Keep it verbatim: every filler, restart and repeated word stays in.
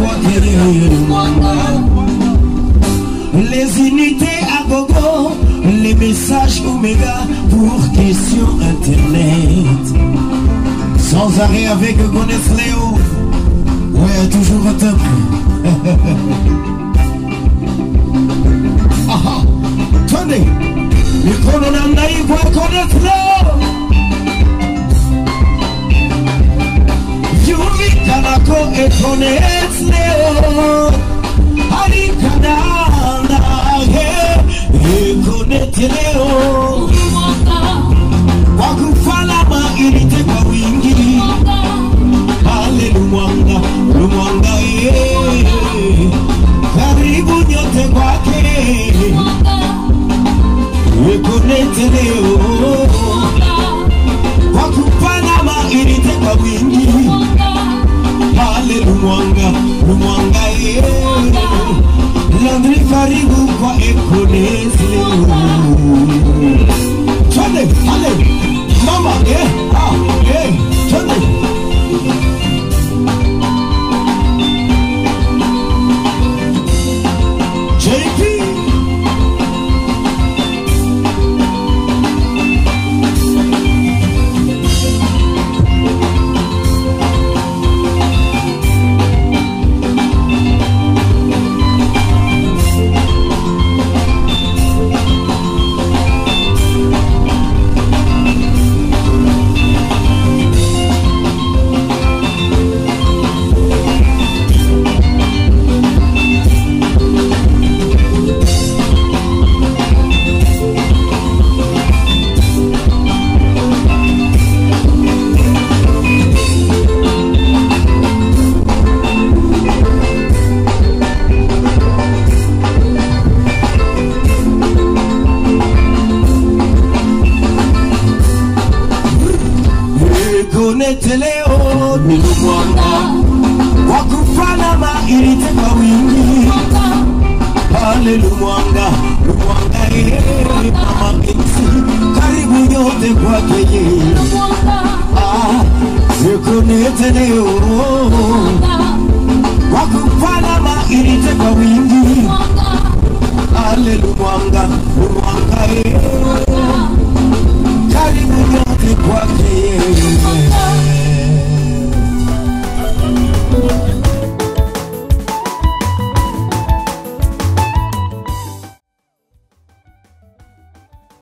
quoi les unités à gogo, les messages Oméga pour questions internet. Sans arrêt avec Gonès Léo. Ouais, toujours au top. Aha, tenez, le colonel naïf voit Gonès Léo. Yumi Kanako et Gonès Léo. Ali Kanana, et Gonès Léo. Wakufalama ilite kwa wingi. Hallelujah, Lumwanga ye. Karibu nyote kwake. Yekonete leo. Wakufalama ilite kwa wingi. Hallelujah, Lumwanga ye. Landri karibu kwa ekonete leo. Chale, hale. Mama, yeah, ah, yeah, turn it. J P. Leo ni Lumwanga wakufalama ilite kwa wingi. Hallelujah, Lumwanga ye mama X karibu nyote kwake ye. Ah, Yekonete leo wakufalama ilite kwa wingi.